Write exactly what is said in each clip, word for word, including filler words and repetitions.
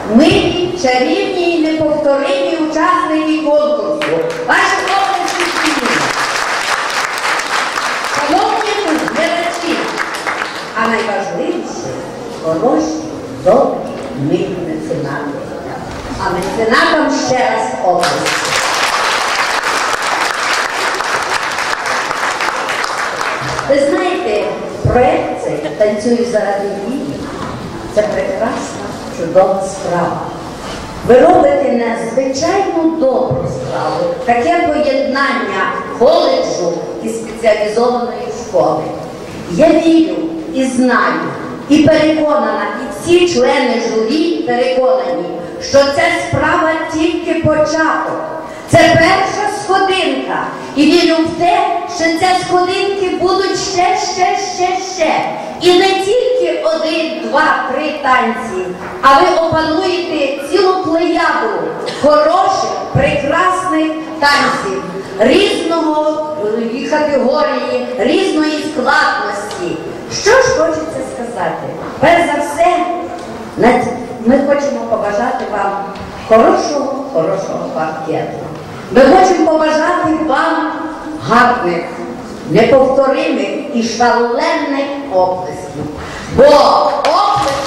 милі, чарівні і неповторимі учасники конкурсу. Ваші області спільні. Шановні глядачі, а найважливіше – хороші, добрі, милі меценати. А меценатам ще раз область. Ви знаєте, проєкт цей «Танцюю заради дії» – це прекрасна, чудова справа. Ви робите надзвичайно добру справу, таке поєднання коледжу і спеціалізованої школи. Я вірю і знаю, і переконана, і всі члени журі переконані, що ця справа тільки початок. Це перша сходинка. І вірю в те, що ці сходинки будуть ще, ще, ще, ще. І не тільки один, два, три танці, а ви опануєте цілу плеяду хороших, прекрасних танців, різного категорії, різної складності. Що ж хочеться сказати? Перш за все, ми хочемо побажати вам хорошого, хорошого паркету. Ми хочемо побажати вам гарних, неповторимих і шалених оплесків. Бо оплески...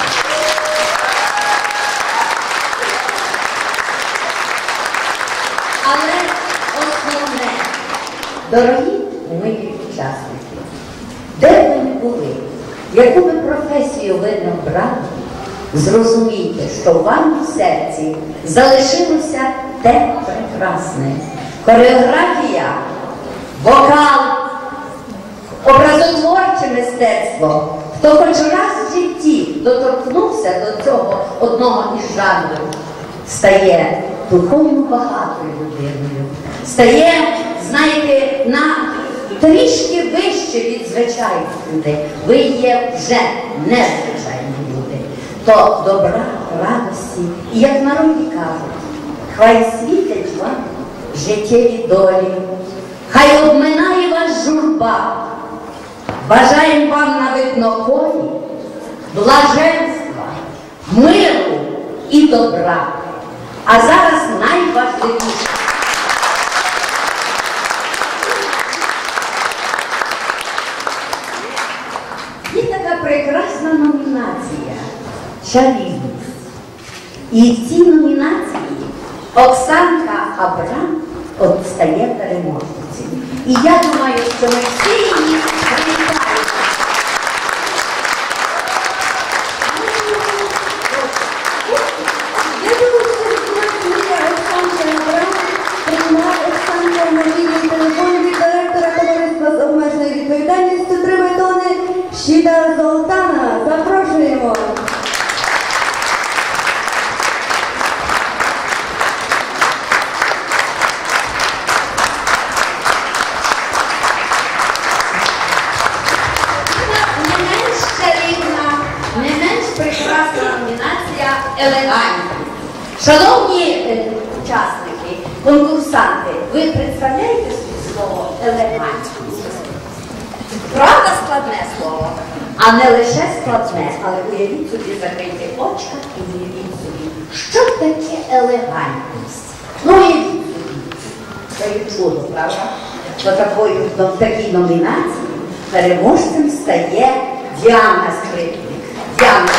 Але основне, дорогі мої учасники, де б ви не були, яку би професію ви не обрали, зрозумійте, що вам в серці залишилося те прекрасне. Хореографія, вокал, образотворче мистецтво. Хто хоч раз в житті доторкнувся до цього одного із жанрів, стає духовно багатою людиною, стає, знаєте, на трішки вище від звичайних людей. Ви є вже незвичайні люди. То добра, радості, і як в народі кажуть, хай світить вам життєві долі, хай обминає вас журба. Бажаємо вам на видноколі блаженства, миру і добра. А зараз найважливіше. Є така прекрасна номінація «Чарівність». І в цій номінації Оксанка Абрам от стає переможницею. І я думаю, що ми всі її привітаємо. Я думаю, що Оксанка Абрам приймає Оксанка мобільний телефон від директора товариства з обмеженою відповідальністю три бетони Щита Золтана. Запрошуємо. Елегантність. Шановні учасники, конкурсанти, ви представляєте собі слово елегантність? Правда, складне слово? А не лише складне, але уявіть собі, закрийте очка і уявіть собі, що таке елегантність. Ну, уявіть собі, це є чудо, правда? Що такою, в такій номінації переможцем стає Діана Скрипник. Діана.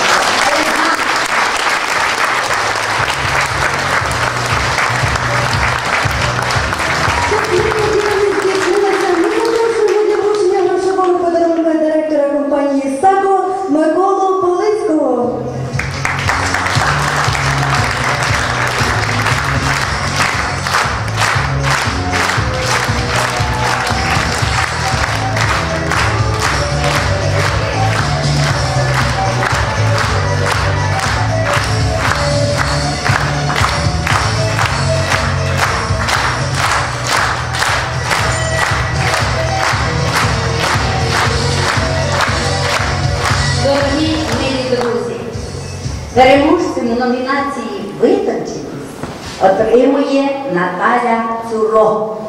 Дорогі милі друзі, переможцем у номінації «Витонченість» отримує Наталя Цуро.